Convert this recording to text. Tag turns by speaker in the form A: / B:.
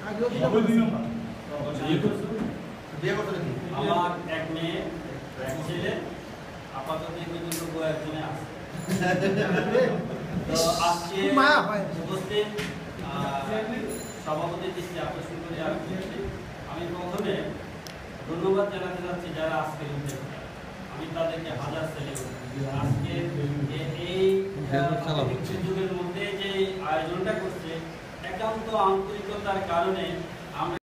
A: আমার এক মেয়ে এক ছেলে আপাতত একজনে আছে। তো আজকে উপস্থিত সভাপতি দৃষ্টি আকর্ষণ করে আমি প্রথমে ধন্যবাদ জানাতে চাচ্ছি যারা আজকে আমি তাদেরকে হাজার ছেলে আজকে এই যুগের মধ্যে যে আয়োজনটা করছে একান্ত আন্তরিকতার কারণে আমরা